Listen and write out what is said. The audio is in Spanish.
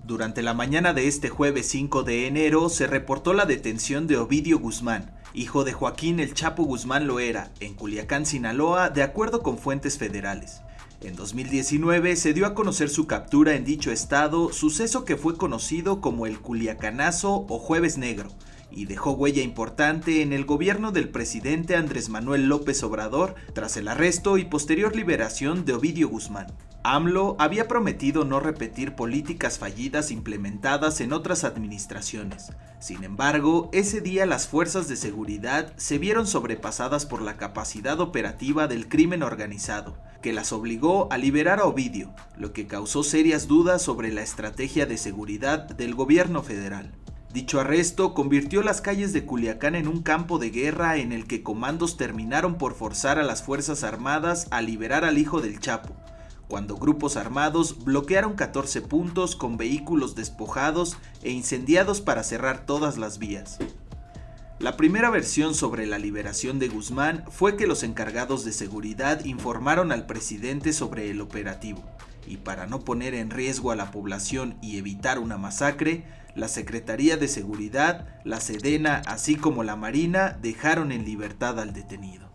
Durante la mañana de este jueves 5 de enero se reportó la detención de Ovidio Guzmán, hijo de Joaquín El Chapo Guzmán Loera, en Culiacán, Sinaloa, de acuerdo con fuentes federales. En 2019 se dio a conocer su captura en dicho estado, suceso que fue conocido como el Culiacanazo o Jueves Negro, y dejó huella importante en el gobierno del presidente Andrés Manuel López Obrador tras el arresto y posterior liberación de Ovidio Guzmán. AMLO había prometido no repetir políticas fallidas implementadas en otras administraciones. Sin embargo, ese día las fuerzas de seguridad se vieron sobrepasadas por la capacidad operativa del crimen organizado, que las obligó a liberar a Ovidio, lo que causó serias dudas sobre la estrategia de seguridad del gobierno federal. Dicho arresto convirtió las calles de Culiacán en un campo de guerra en el que comandos terminaron por forzar a las Fuerzas Armadas a liberar al hijo del Chapo, cuando grupos armados bloquearon 14 puntos con vehículos despojados e incendiados para cerrar todas las vías. La primera versión sobre la liberación de Guzmán fue que los encargados de seguridad informaron al presidente sobre el operativo, y para no poner en riesgo a la población y evitar una masacre, la Secretaría de Seguridad, la Sedena, así como la Marina dejaron en libertad al detenido.